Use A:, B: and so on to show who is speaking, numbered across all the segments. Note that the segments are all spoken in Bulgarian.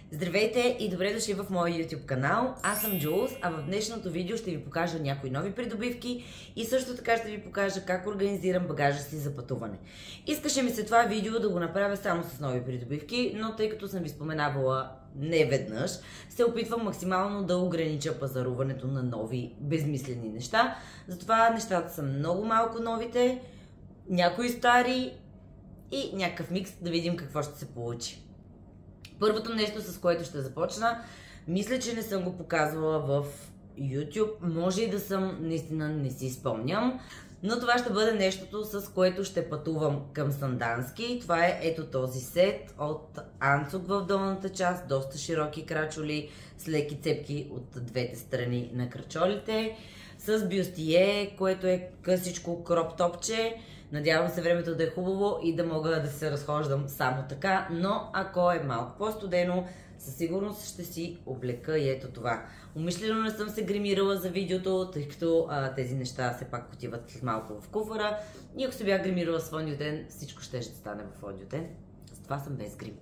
A: Здравейте и добре дошли в моя YouTube канал. Аз съм Джулс, а в днешното видео ще ви покажа някои нови придобивки и също така ще ви покажа как организирам багажа си за пътуване. Искаше ми се това видео да го направя само с нови придобивки, но тъй като съм ви споменавала не веднъж, се опитвам максимално да огранича пазаруването на нови безмислени неща. Затова нещата са много малко новите, някои стари и някакъв микс, да видим какво ще се получи. Първото нещо, с което ще започна, мисля, че не съм го показвала в YouTube, може и да съм, наистина не си спомням, но това ще бъде нещото, с което ще пътувам към Сандански. Това е ето този сет от Анцук в долната част, доста широки крачоли с леки цепки от двете страни на крачолите, с бюстие, което е късичко кроп топче. Надявам се времето да е хубаво и да мога да се разхождам само така, но ако е малко по-студено, със сигурност ще си облека и ето това. Умишлено не съм се гримирала за видеото, тъй като тези неща все пак отиват след малко в куфара. И ако се бях гримирала с фондиотен, всичко ще стане в фондиотен. Затова съм без грим.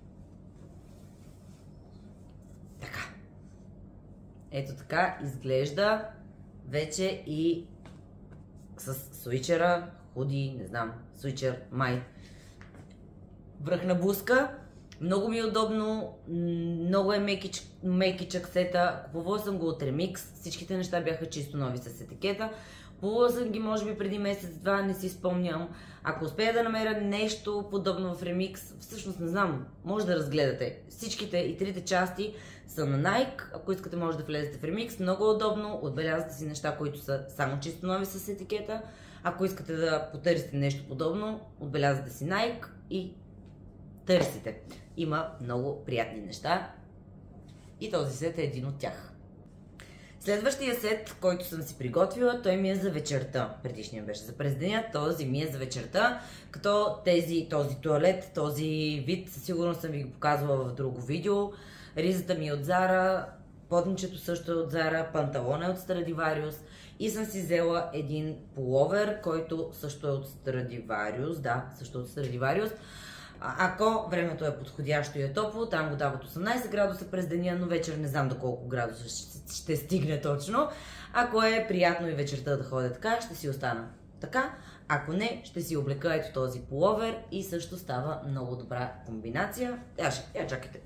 A: Така. Ето така изглежда вече и с свичера, худи, не знам, свичер, май. Връхна блузка. Много ми е удобно, много е мекичък сета. Купувала съм го от Remix. Всичките неща бяха чисто нови с етикета. Купувала съм ги може би преди месец-два, не си спомням. Ако успея да намеря нещо подобно в Remix, всъщност не знам, може да разгледате. Всичките и трите части са на Nike. Ако искате, може да влезете в Remix. Много удобно, отбелязвате си неща, които са само чисто нови с етикета. Ако искате да потърсите нещо подобно, отбелязвате си Nike и търсите. Има много приятни неща и този сет е един от тях. Следващия сет, който съм си приготвила, той ми е за вечерта. Предишният беше за през деня, този ми е за вечерта, като този туалет, този вид, със сигурност съм ви го показвала в друго видео. Ризата ми е от Zara, потничето също е от Zara, панталона е от Stradivarius и съм си взела един пуловер, който също е от Stradivarius, да, също от Stradivarius. Ако времето е подходящо и е топло, там го дават 18 градуса през деня, но вечер не знам до колко градуса ще стигне точно. Ако е приятно и вечерта да ходя така, ще си остана така. Ако не, ще си облека ето този пуловер и също става много добра комбинация. Чакайте.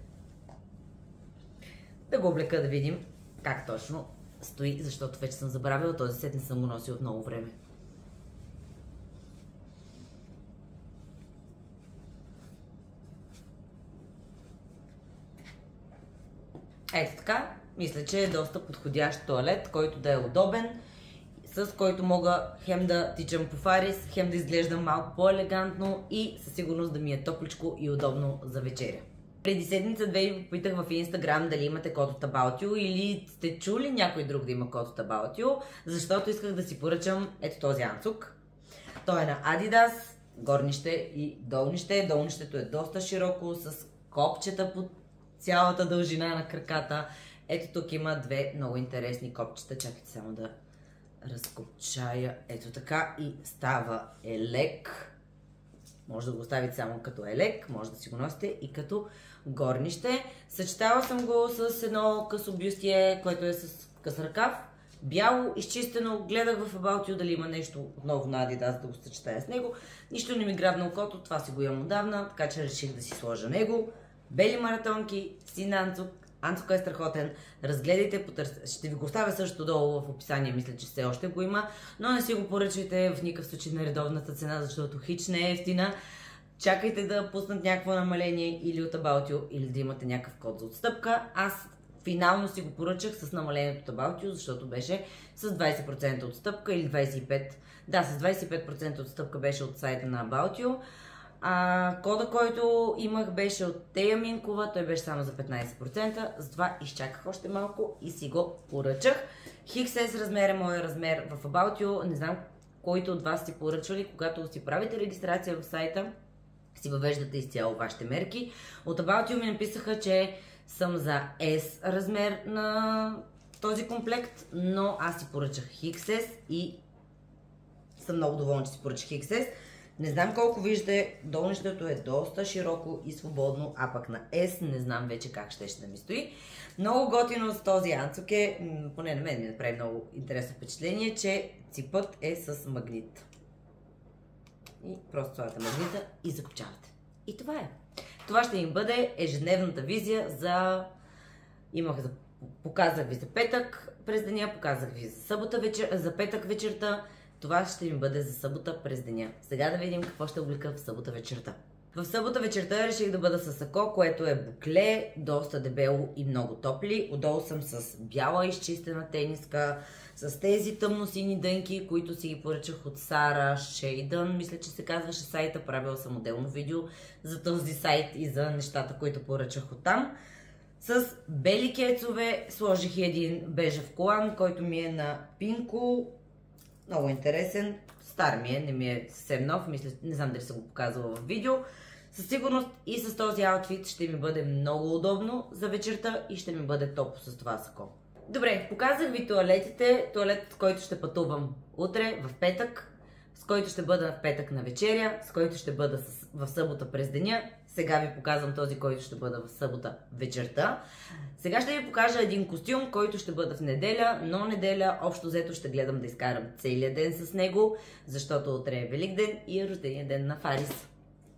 A: Да го облека да видим как точно стои, защото вече съм забравила, този сет не съм го носил от много време. Ето така, мисля, че е доста подходящ туалет, който да е удобен, с който мога хем да тичам по Фарис, хем да изглеждам малко по-елегантно и със сигурност да ми е топличко и удобно за вечеря. Преди седмица-две ви попитах в Instagram дали имате код от About You или сте чули някой друг да има код от About You, защото исках да си поръчам ето този анцук. Той е на Adidas, горнище и долнище. Долнището е доста широко, с копчета по цялата дължина на краката. Ето тук има две много интересни копчета. Чакайте само да разкопчая. Ето така и става елек. Може да го оставите само като елек, може да си го носите и като горнище. Съчетала съм го с едно късо бюстие, което е с къс ръкав. Бяло, изчистено, гледах в About You дали има нещо отново на Adidas да го съчетая с него. Нищо не ми грабна окото, това си го имам отдавна, така че реших да си сложа него. Бели маратонки, син анцук. Анцука е страхотен. Разгледайте, потърсете. Ще ви го оставя също долу в описание, мисля, че все още го има. Но не си го поръчайте в никакъв случай на редовната цена, защото хич не е ефтина. Чакайте да пуснат някакво намаление или от About You, или да имате някакъв код за отстъпка. Аз финално си го поръчах с намалението от About You, защото беше с 20% отстъпка или 25%. Да, с 25% отстъпка беше от сайта на About You. Кода, който имах, беше от Тея Минкова, той беше само за 15%, затова изчаках още малко и си го поръчах. XS размер е моя размер в About You, не знам който от вас сте поръчвали, когато си правите регистрация в сайта, си въвеждате изцяло вашите мерки. От About You ми написаха, че съм за S размер на този комплект, но аз си поръчах XS и съм много доволна, че си поръчах XS. Не знам колко виждате, долнището е доста широко и свободно, а пък на S не знам вече как ще да ми стои. Много готино с този анцук е, поне на мен ми направи много интересно впечатление, че ципът е с магнит. И просто слагате магнита и закопчавате. И това е. Това ще им бъде ежедневната визия за... Показах ви за петък през деня, показах ви за петък вечерта. Това ще ми бъде за събота през деня. Сега да видим какво ще облека в събота вечерта. В събота вечерта реших да бъда с сако, което е букле, доста дебело и много топли. Отдолу съм с бяла изчистена тениска, с тези тъмно-сини дънки, които си ги поръчах от Сара Шейдън. Мисля, че се казваше сайта, правила съм отделно видео за този сайт и за нещата, които поръчах оттам. С бели кецове сложих един бежев колан, който ми е на пинко. Много интересен. Стар ми е, не ми е съвсем нов. Мисля, не знам дали съм го показвала в видео. Със сигурност и с този аутфит ще ми бъде много удобно за вечерта и ще ми бъде топ с това сако. Добре, показах ви туалетите. Туалет, с който ще пътувам утре, в петък, с който ще бъда в петък на вечеря, с който ще бъда в събота през деня. Сега ви показвам този, който ще бъда в събота вечерта. Сега ще ви покажа един костюм, който ще бъда в неделя, но неделя общо взето ще гледам да изкарам целия ден с него, защото утре е Великден и е рождения ден на Фарис.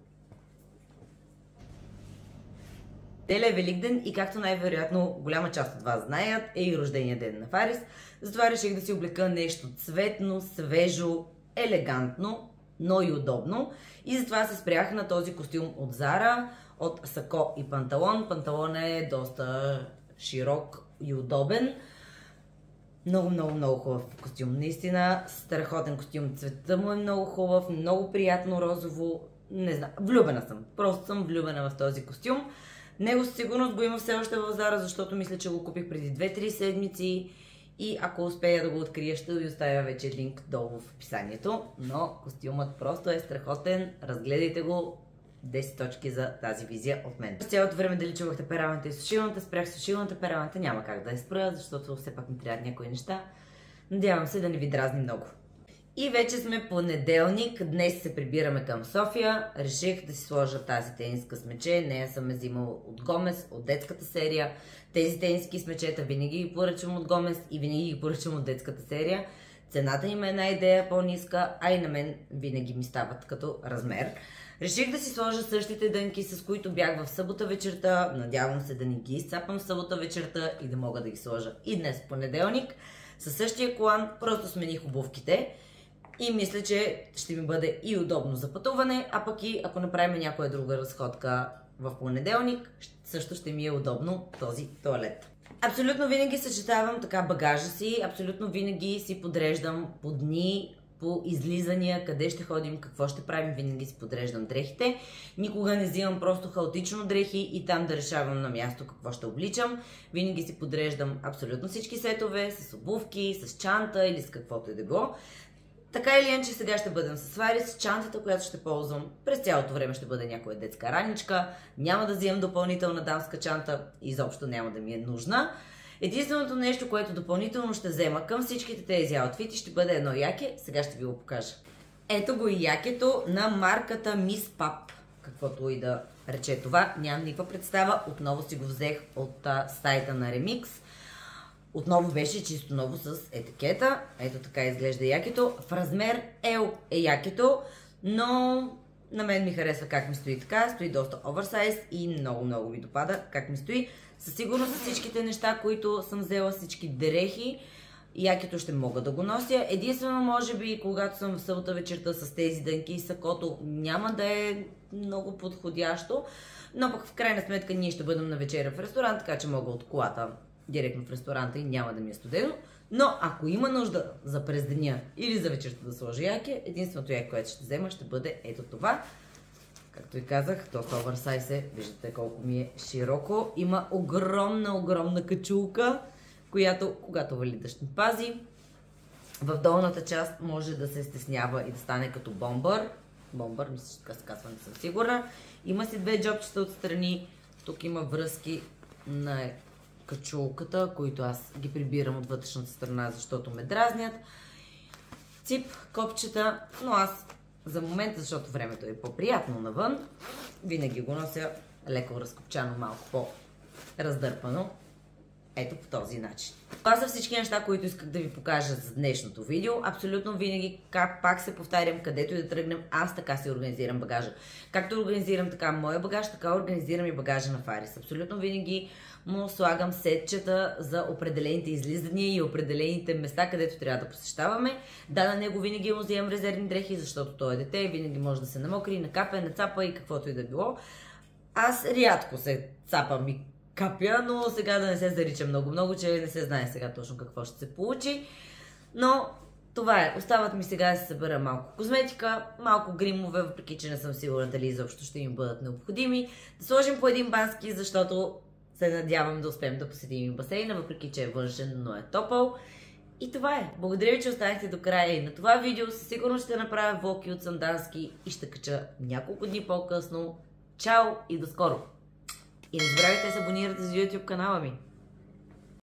A: Неделя е Великден и както най-вероятно голяма част от вас знаят, е и рождения ден на Фарис. Затова реших да си облека нещо цветно, свежо, елегантно, но и удобно. И затова се спрях на този костюм от Zara, от сако и панталон. Панталон е доста широк и удобен. Много хубав костюм. Наистина страхотен костюм. Цветът му е много хубав, много приятно розово. Не знам, влюбена съм. Просто съм влюбена в този костюм. Него със сигурност го има все още в Zara, защото мисля, че го купих преди 2-3 седмици. И ако успея да го открия, ще ви оставя вече линк долу в описанието. Но костюмът просто е страхотен. Разгледайте го. 10 точки за тази визия от мен. Цялото време дали чувахте пералната и сушилната, спрях сушилната, пералната няма как да я спра, защото все пак ми трябват някои неща. Надявам се да не ви дразни много. И вече сме понеделник, днес се прибираме към София. Реших да си сложа тази тениска с мече, нея съм я взимала от Гомес, от детската серия. Тези тениски с мечета винаги ги поръчвам от Гомес и винаги ги поръчвам от детската серия. Цената им е една идея по-ниска, а и на мен винаги ми стават като размер. Реших да си сложа същите дънки, с които бях в събота вечерта. Надявам се да не ги изцапам в събота вечерта и да мога да ги сложа и днес в понеделник. Със същия колан просто смених обувките и мисля, че ще ми бъде и удобно за пътуване, а пък и ако направим някоя друга разходка в понеделник, също ще ми е удобно този туалет. Абсолютно винаги съчетавам така багажа си, абсолютно винаги си подреждам по дни, по излизания, къде ще ходим, какво ще правим, винаги си подреждам дрехите. Никога не взимам просто хаотично дрехи и там да решавам на място какво ще обличам. Винаги си подреждам абсолютно всички сетове, с обувки, с чанта или с каквото и да го. Така или иначе сега ще бъдем с Фарис, чантата, която ще ползвам през цялото време ще бъде някоя детска раничка, няма да взимам допълнителна дамска чанта, изобщо няма да ми е нужна. Единственото нещо, което допълнително ще взема към всичките тези аутфити ще бъде едно яке, сега ще ви го покажа. Ето го и якето на марката Miss Pup, каквото и да рече това, нямам никаква представа, отново си го взех от сайта на Remix. Отново беше чисто ново с етикета. Ето така изглежда якето. В размер L е якето, но на мен ми харесва как ми стои така. Стои доста оверсайз и много ми допада как ми стои. Със сигурност с всичките неща, които съм взела, всички дрехи, якето ще мога да го нося. Единствено, може би, когато съм в събота вечерта с тези дънки и сакото, няма да е много подходящо. Но пък в крайна сметка ние ще бъдем на вечеря в ресторант, така че мога от колата директно в ресторанта и няма да ми е студено. Но ако има нужда за през деня или за вечерта да сложа яке, единственото яке, което ще взема, ще бъде ето това. Както и казах, доста оверсайз е. Виждате колко ми е широко. Има огромна качулка, която, когато вали дъжд, ми пази. В долната част може да се стеснява и да стане като бомбър. Бомбър, мисля, че така се казва, не съм сигурна. Има си две джобчета отстрани. Тук има връзки на качулката, които аз ги прибирам от вътрешната страна, защото ме дразнят. Цип, копчета, но аз За момента, защото времето е по-приятно навън, винаги го нося леко разкопчано, малко по-раздърпано. Ето по този начин. Това са всички неща, които исках да ви покажа за днешното видео. Абсолютно винаги, пак се повтарям, където и да тръгнем, аз така си организирам багажа. Както организирам така моя багаж, така организирам и багажа на Фарис. Абсолютно винаги му слагам сетчета за определените излизания и определените места, където трябва да посещаваме. Да, на него винаги му вземам резервни дрехи, защото той е дете и винаги може да се намокри, накапе, нацапа и каквото и да било. Аз рядко се цапам и капя, но сега да не се зарича много, че не се знае сега точно какво ще се получи. Но това е. Остават ми сега да се събера малко козметика, малко гримове, въпреки че не съм сигурна дали изобщо ще им бъдат необходими. Да сложим по един бански, защото се надявам да успеем да посетим и басейна, въпреки че е външен, но е топъл. И това е. Благодаря ви, че останахте до края и на това видео. Със сигурност ще направя влоги от Сандански и ще кача няколко дни по-късно. Чао и до скоро! И не забравяйте да се абонирате за YouTube канала ми.